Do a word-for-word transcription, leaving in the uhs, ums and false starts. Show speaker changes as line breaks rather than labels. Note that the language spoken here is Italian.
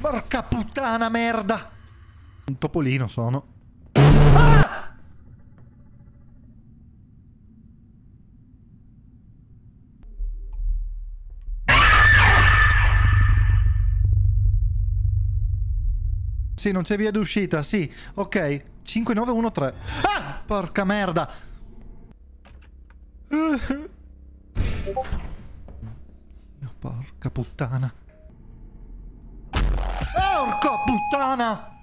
Porca puttana merda! Un topolino sono. Ah! Sì, non c'è via d'uscita, sì. Ok. cinque nove uno tre. Ah! Porca merda! Porca puttana. Porca puttana!